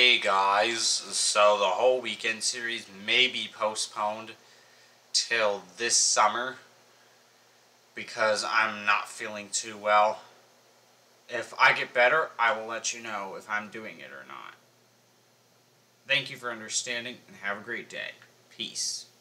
Hey guys, so the whole weekend series may be postponed till this summer because I'm not feeling too well. If I get better, I will let you know if I'm doing it or not. Thank you for understanding and have a great day. Peace.